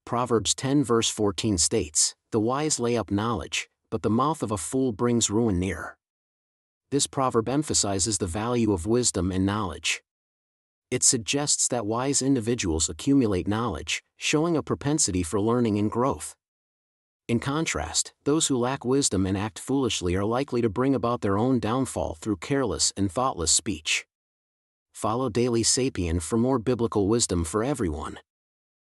Proverbs 10 verse 14 states, "The wise lay up knowledge, but the mouth of a fool brings ruin near." This proverb emphasizes the value of wisdom and knowledge. It suggests that wise individuals accumulate knowledge, showing a propensity for learning and growth. In contrast, those who lack wisdom and act foolishly are likely to bring about their own downfall through careless and thoughtless speech. Follow Daily Sapien for more biblical wisdom for everyone.